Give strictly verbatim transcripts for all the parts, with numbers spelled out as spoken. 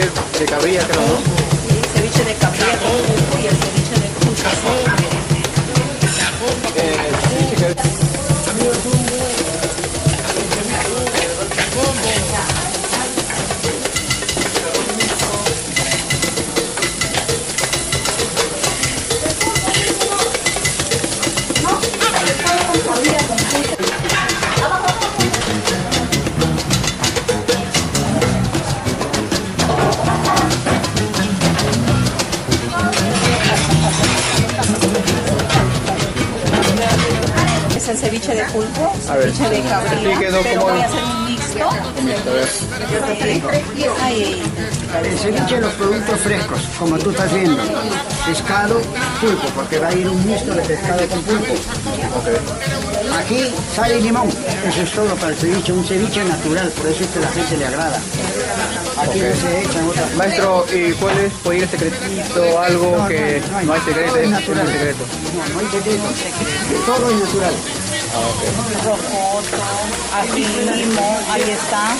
de cabrilla, creo, ¿no? Sí, ceviche de cabrilla con pulpo y el ceviche de cucha. Eh, sí, que- Es el ceviche de pulpo, A ver. ceviche de cabrilla, Sí, quedó pero como- voy a hacer un mixto. A ver. Ay, El ceviche de los productos frescos, como tú estás viendo. Pescado, pulpo, porque va a ir un mixto de pescado con pulpo. Aquí sal y limón. Eso es todo para el ceviche, un ceviche natural, por eso es que a la gente le agrada. Aquí no se echan otras cosas. Maestro, ¿y cuál es? ¿Puede ir el secretito? Algo No, que no, no hay secreto, todo es es natural. un secreto. No, no hay secreto. Todo es natural. rocoto, ají, limón, ahí está.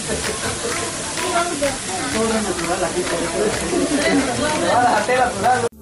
Todo es natural aquí.